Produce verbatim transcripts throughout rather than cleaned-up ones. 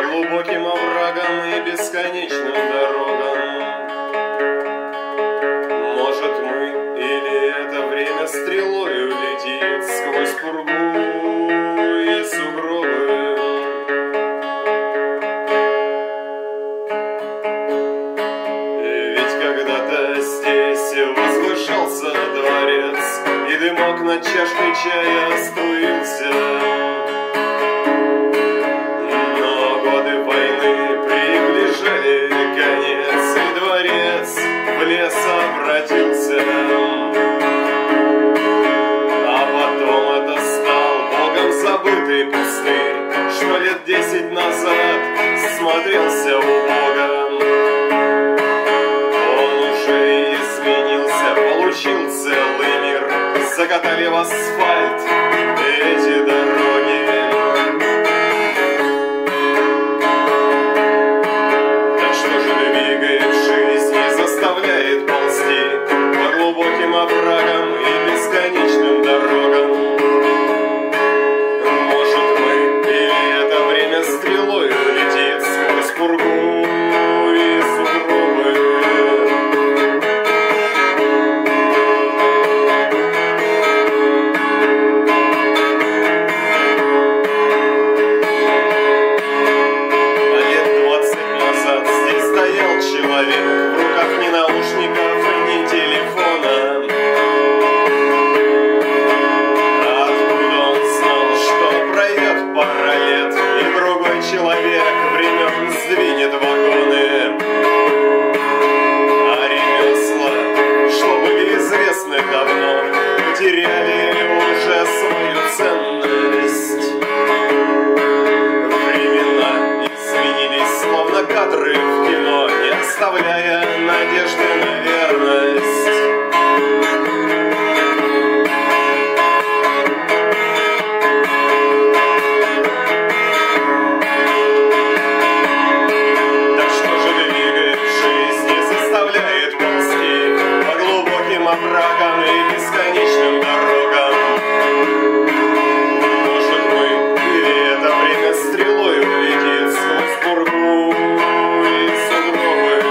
глубоким оврагам и бесконечным дорогам. Может, мы или это время стрелою летит сквозь пургу и сугробы. Ведь когда-то здесь возвышался дворец, и дымок над чашкой чая струился. Но годы войны приближали конец, и дворец в лес обратился. А потом это стал богом забытый пустырь, что лет десять назад смотрелся убого. Он уже и изменился, получил целый мир, закатали в асфальт эти дороги. Так что же двигает жизнь и заставляет ползти по глубоким оврагам и бесконечным дорогам? Может, мы или это время стрелой летит сквозь пургу и сугробы? Человек, в руках ни наушников, ни телефона. Откуда он знал, что пройдет пара лет, и другой человек времен сдвинет вагоны? А ремесла, что были известны давно, потеряли уже свою ценность. Времена изменились, словно кадры в кино, не оставляя надежды на верность. Так что же двигает жизнь и заставляет ползти по глубоким оврагам и бесконечным дорогам? Может, мы или это время стрелой улетит сквозь пургу и сугробы?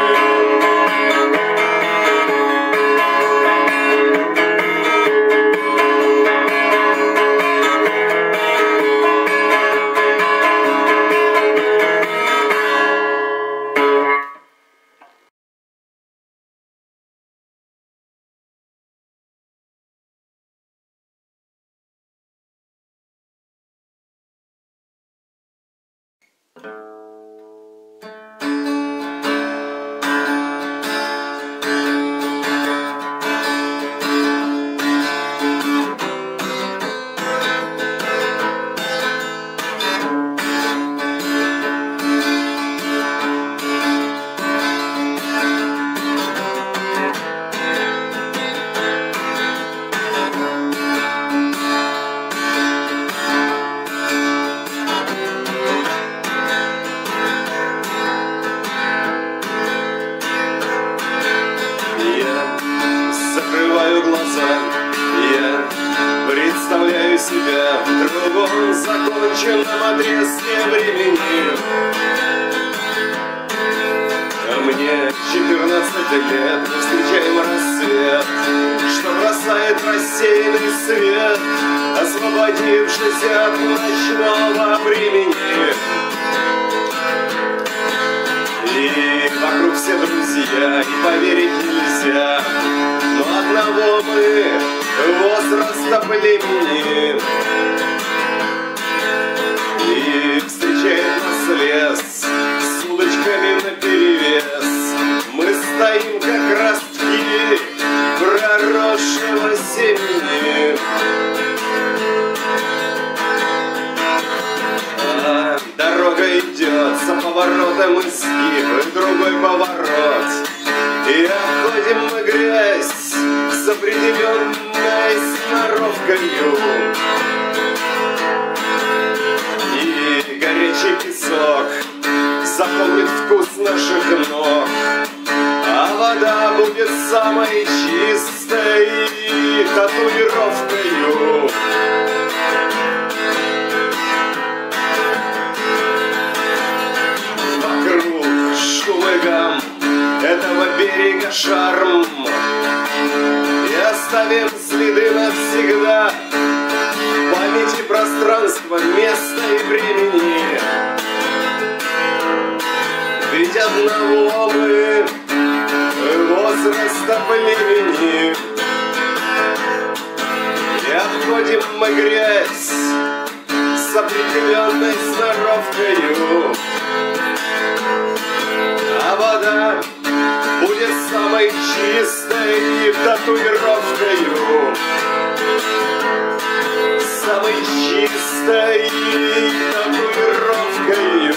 Себя в другом законченном отрезке времени. А мне четырнадцать лет, мы встречаем рассвет, что бросает рассеянный свет, освободившись от ночного времени. И вокруг все друзья, и поверить нельзя, но одного мы возраста племени. И встречает нас лес с удочками наперевес. Мы стоим как ростки проросшего семени. А дорога идет за поворотом изгиб, и другой поворот, и обходим мы грязь с определенной сноровкою. И горячий песок запомнит вкус наших ног, а вода будет самой чистой татуировкою. ведь одного мы возраста племени. И обходим мы грязь с определенной сноровкою, а вода будет самой чистой татуировкою, самой чистой татуировкою.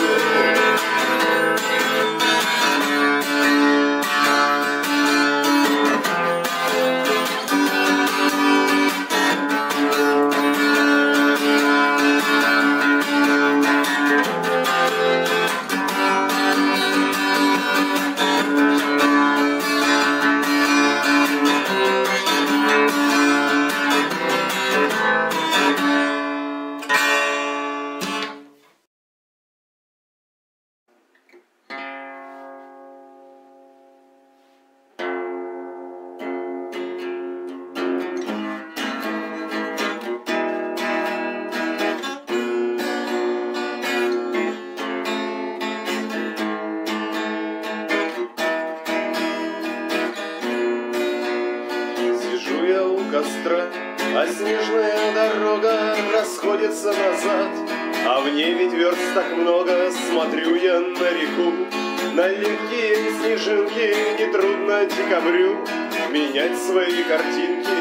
Костра, а снежная дорога расходится назад, а в ней ведь верст так много. Смотрю я на реку, на легкие снежинки. Нетрудно декабрю менять свои картинки.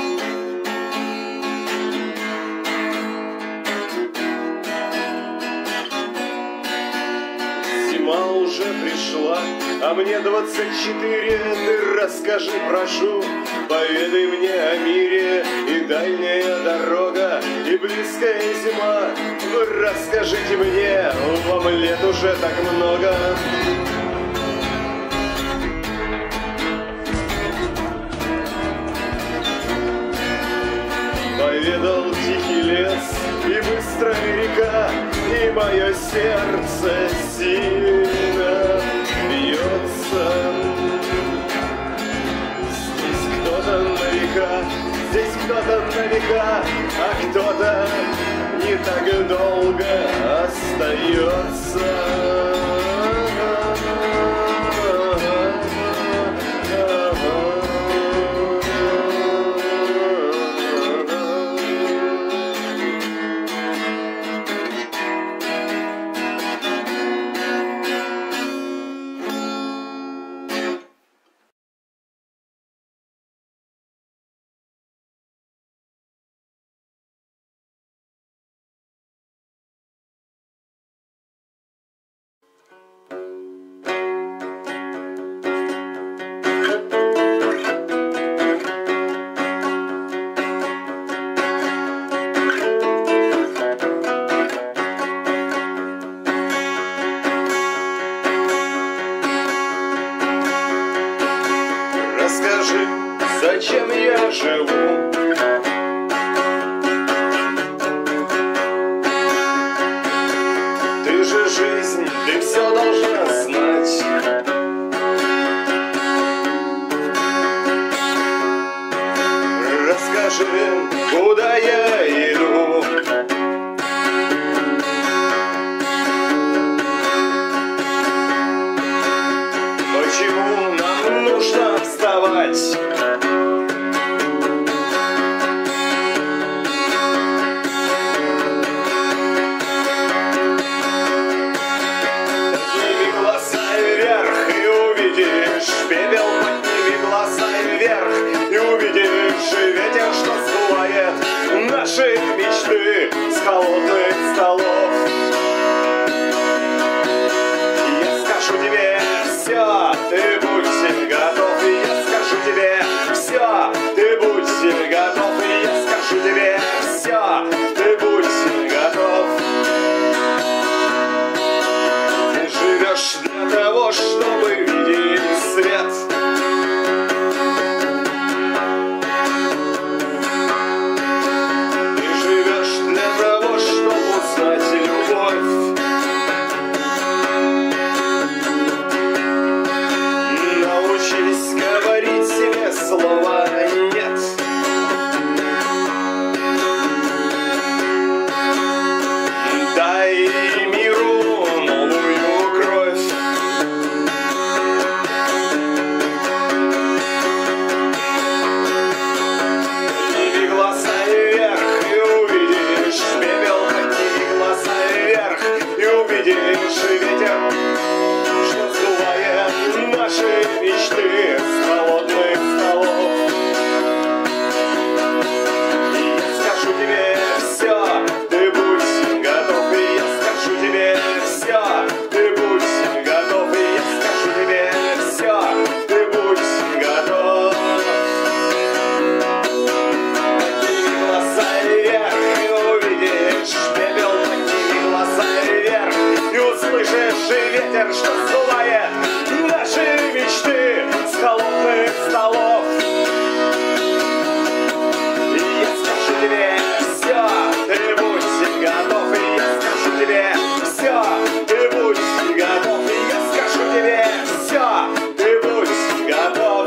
Зима уже пришла, а мне двадцать четыре. Ты расскажи, прошу, поведай мне о мире. И дальняя дорога, и близкая зима. Вы расскажите мне, вам лет уже так много. Поведал тихий лес и быстрая река, и мое сердце сильно бьется. Здесь кто-то на века, здесь кто-то на века, а кто-то не так долго остается. Расскажи, зачем я живу? Ты же жизнь, ты все должна знать. Расскажи, куда я иду? Почему нам нужно вставать? Подними глаза вверх слышишь и ветер, что сдувает наши мечты с холодных столов. Я скажу тебе все, ты будь готов, и я скажу тебе все, ты будь готов, и я скажу тебе все, ты будь готов.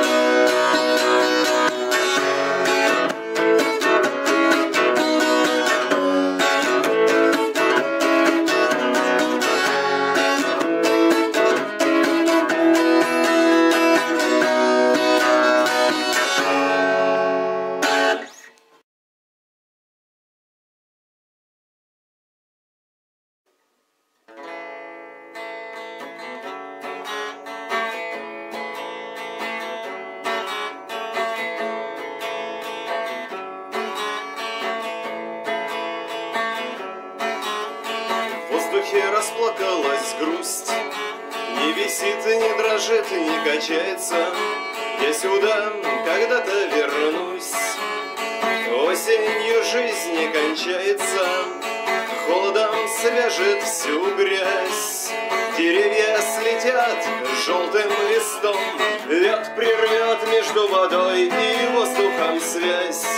Расплакалась грусть, не висит, не дрожит, не качается. Я сюда когда-то вернусь. Осенью жизнь не кончается, холодом свяжет всю грязь. Деревья слетят желтым листом, лед прервет между водой и воздухом связь.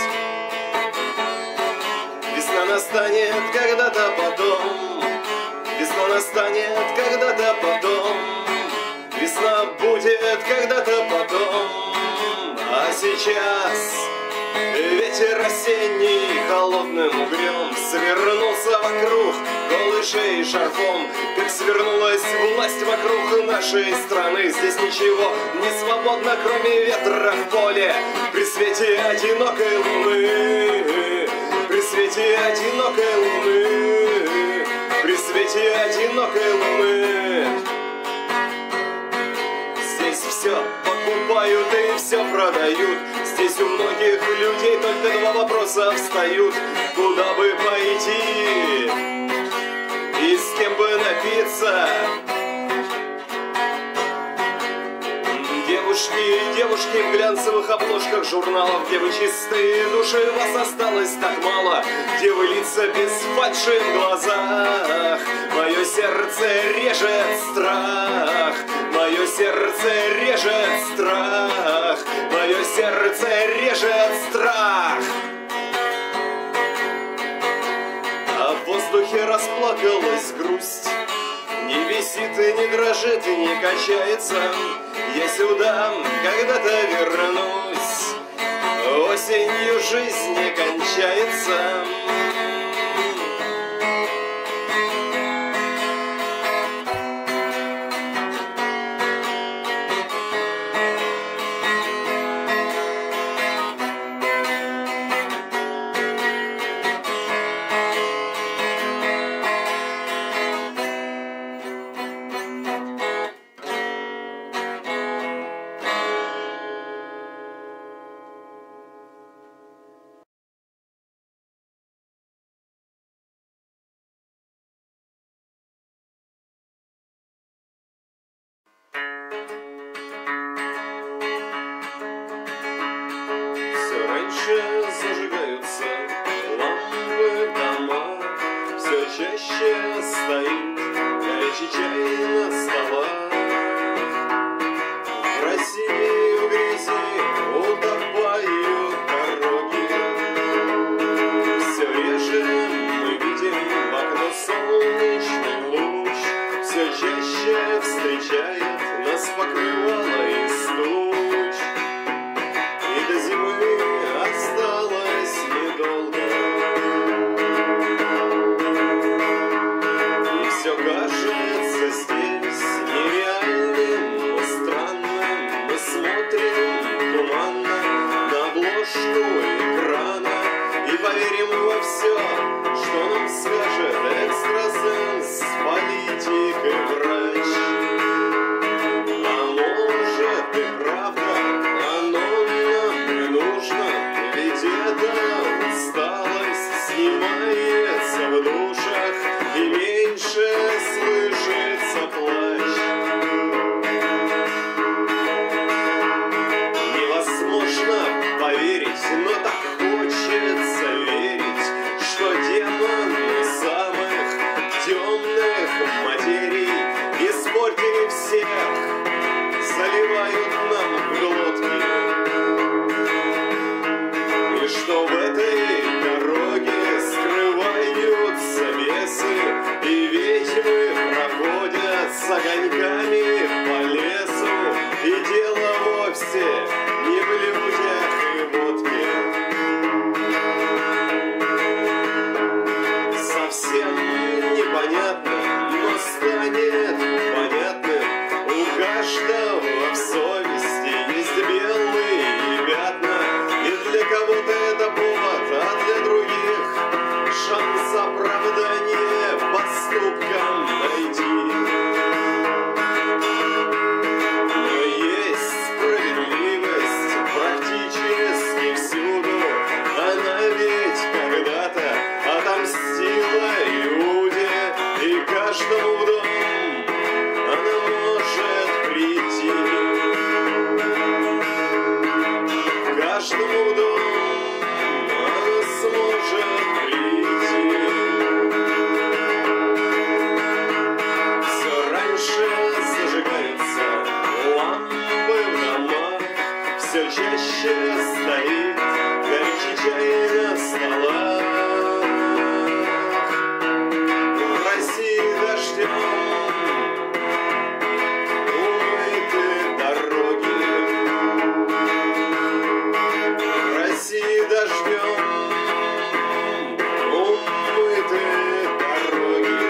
Весна настанет когда-то потом, весна настанет когда-то потом, весна будет когда-то потом. А сейчас ветер осенний холодным угрём свернулся вокруг голой шеи шарфом, как свернулась власть вокруг нашей страны. Здесь ничего не свободно, кроме ветра в поле, при свете одинокой луны, при свете одинокой луны, при свете одинокой луны. Здесь все покупают и все продают, здесь у многих людей только два вопроса встают: куда бы пойти и с кем бы напиться. Девушки, девушки в глянцевых обложках журналов, где вы чистые души, вас осталось так мало, где вы лица без фальши в глазах. Мое сердце режет страх, мое сердце режет страх, мое сердце режет страх. А в воздухе расплакалась грусть, не висит и не дрожит и не качается. Я сюда когда-то вернусь, осенью жизнь не кончается. Зажигаются лампы в домах, все чаще стоит горячий чай на столах. В России в грязи утопают дороги, все реже мы видим в окно солнечный луч, все чаще встречает нас покрывало из туч. И до зимы осталось недолго, и все кажется здесь темных материй испортили всех, заливают нам в глотки. И что в этой дороге скрываются бесы, и ведьмы проходят с огоньками по лесу, и дело вовсе не в людях и водке. Совсем непонятно, но станет понятным. У каждого в совести есть белые пятна, и для кого-то это повод, а для других шанс оправдания поступкам найти. Но есть справедливость практически всюду, она ведь когда-то отомстила Иуде, и каждому в дом она может прийти. Каждому в дом она сможет прийти. Все раньше зажигаются лампы в домах, все чаще стоит горячий чай на столах. В России дождем умыты дороги. В России дождем умыты дороги.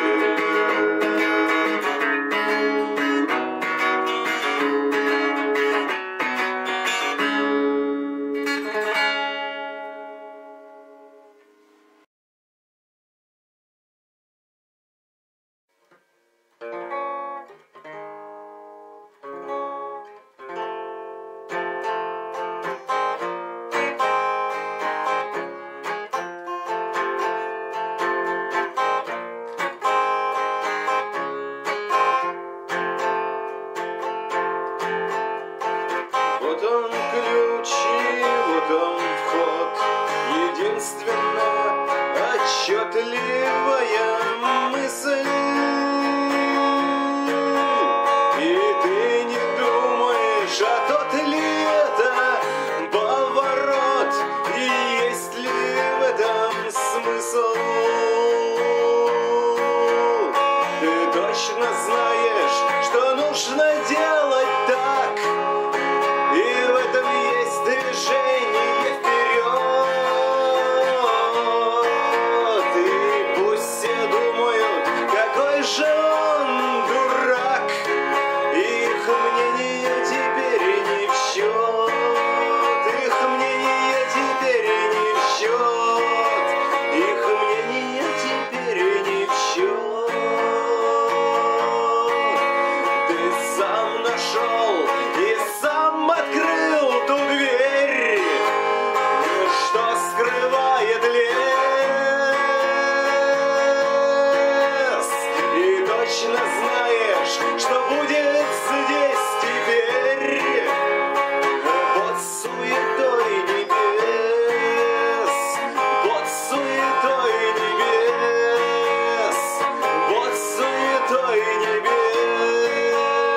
Вот он ключ, и вот он вход, единственно отчетливая мысль. И ты не думаешь, а тот ли это поворот, и есть ли в этом смысл? Ты точно знаешь, что нужно делать так, и в этом есть движение вперед. И пусть все думают, какой же он дурак, их мнение теперь не в счет. Их мнение теперь не в счет. Их мнение теперь не в счет. Ты сам нашел и сам открыл ту дверь, что скрывает лес. И точно знаешь, что будет здесь теперь под суетой небес, под суетой небес, под суетой небес.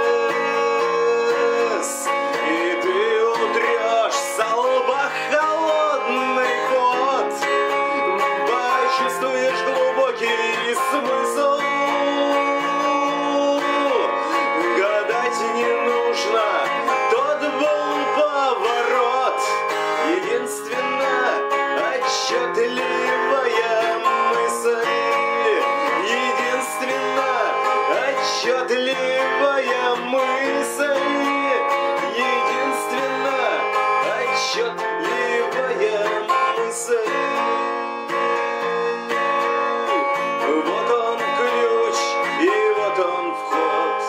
И ты утрешь со лба холодный пот, почувствуешь глубокий смысл. Гадать не нужно, тот был поворот, единственно отчетливая мысль. Единственно отчетливая мысль. Единственно отчетливая мысль. Вот он ключ, и вот он вход.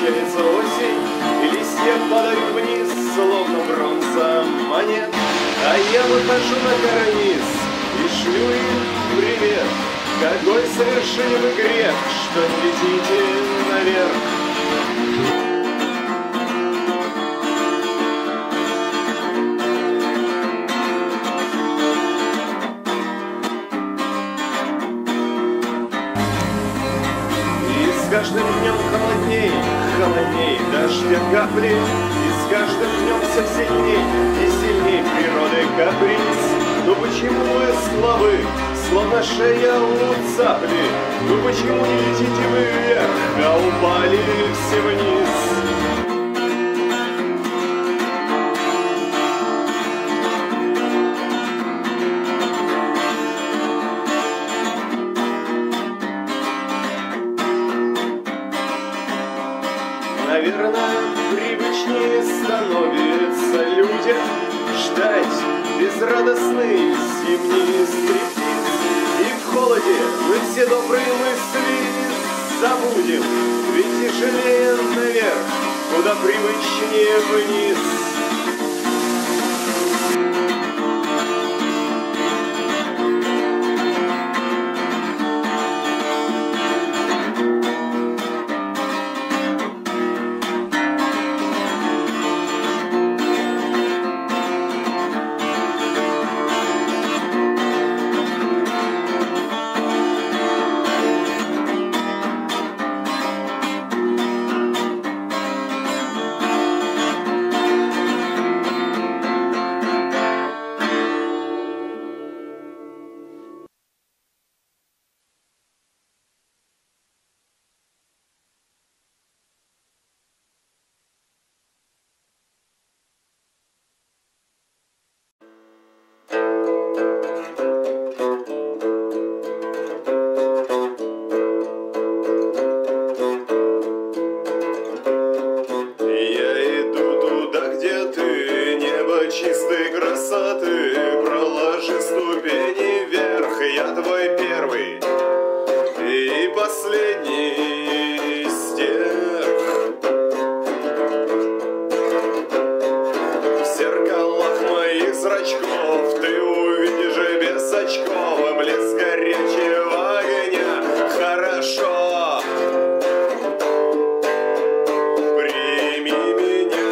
кончается осень, и листья падают вниз, словно бронза монет. А я выхожу на карниз и шлю им привет. Какой совершили вы грех, что не летите наверх. С каждым днем холодней, холодней дождя капли, и с каждым днем все сильней и сильней природы каприз. Ну почему вы слабы, словно шея у цапли? Ну почему не летите вы вверх, а упали все вниз? Наверное, привычнее становится людям ждать безрадостный зимний стриптиз. И в холоде мы все добрые мысли забудем, ведь тяжелее наверх, куда привычнее вниз. Чистой красоты, проложи ступени вверх. Я твой первый и последний стерх. В зеркалах моих зрачков ты увидишь без очков блеск горячего огня. Хорошо, прими меня.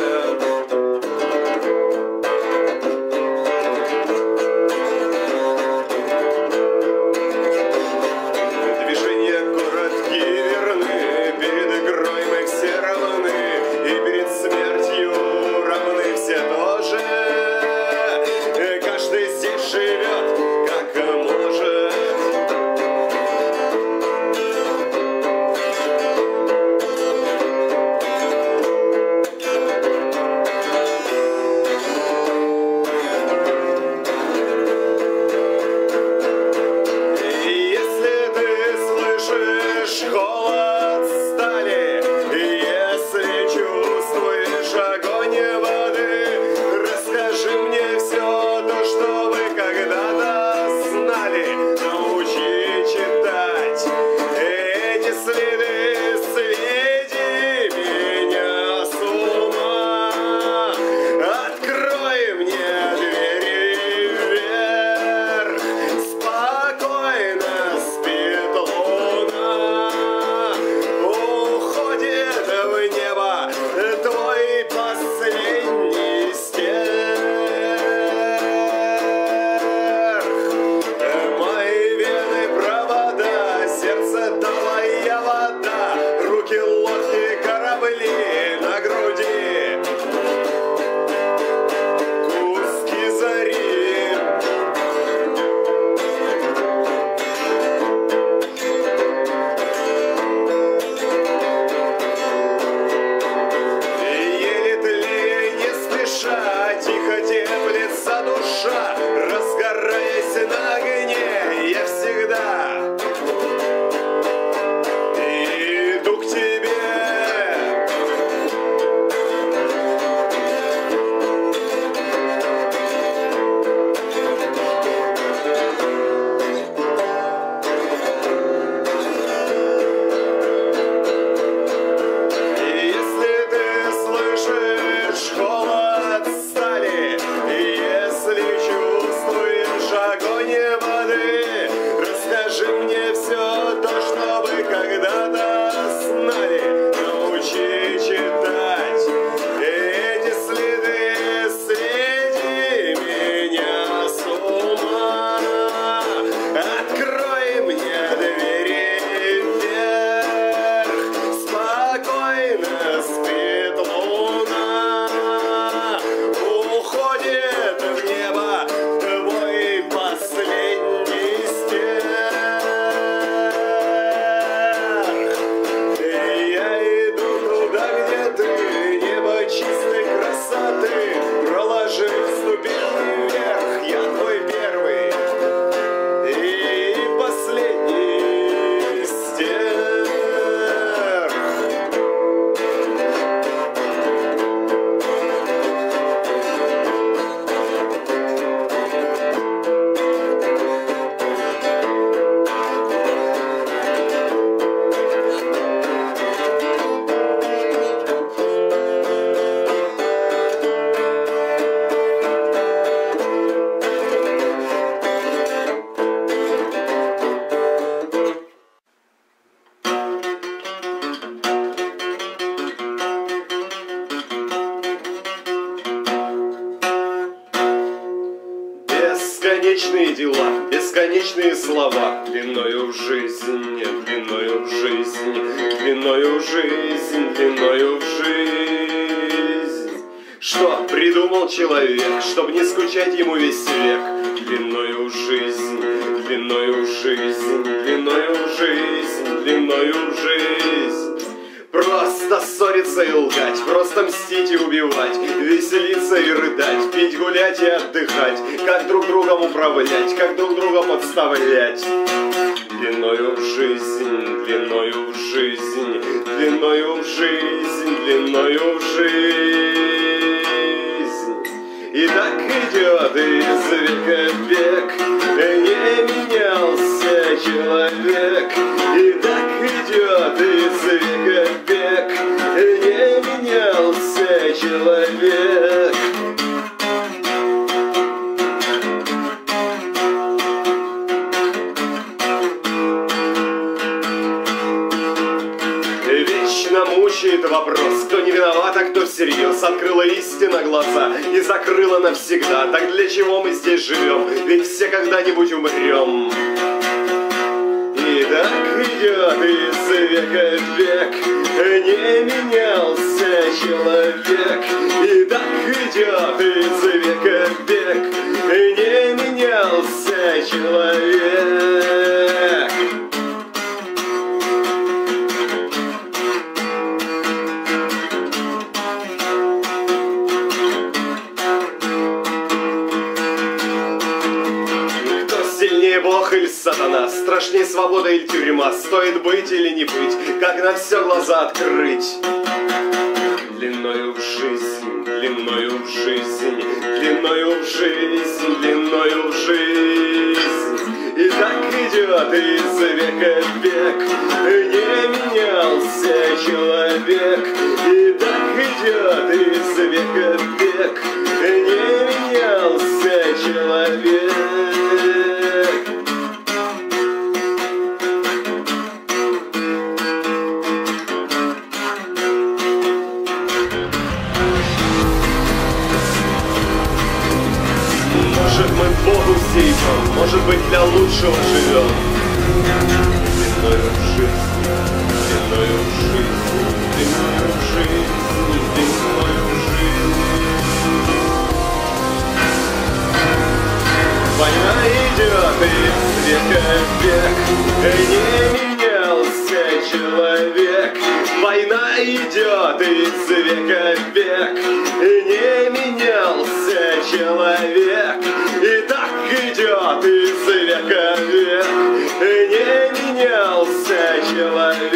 Бесконечные дела, бесконечные слова, длиною в жизнь, длиною в жизнь, длиною в жизнь, длиною в жизнь. Что придумал человек, чтобы не скучать ему весь век? Длиною в жизнь, длиною в жизнь, длиною в жизнь, длиною в жизнь. Просто ссориться и лгать, просто мстить и убивать, веселиться и рыдать, пить, гулять и отдыхать, как друг другом управлять, как друг друга подставлять. Длиною в жизнь, длиною в жизнь, длиною в жизнь, длиною в жизнь. И так идет из века в век, не менялся человек. И так идет из века в век, не менялся человек. Вечно мучает вопрос, кто не виноват, а кто всерьез. Открыла истина глаза и закрыла навсегда. Так для чего мы здесь живем? Ведь все когда-нибудь умрем. И так идет из века в век, не менялся человек. И так идет из века в век, не менялся человек. Сильнее Бог или сатана, страшнее свобода или тюрьма, стоит быть или не быть, как на все глаза открыть. Длиною в жизнь, длиною в жизнь, длиною в жизнь, длиною в жизнь. И так идет из века в век, не менялся человек. И так идет из века в век, не менялся человек. Может, мы к Богу все идем, может быть, для лучшего живем. Длиною в жизнь, длиною в жизнь, длиною в жизнь, длиною в жизнь. Война идет из века в век, не менялся человек. Война идет из века в век, не менялся человек. И так идет из века в век, не менялся человек.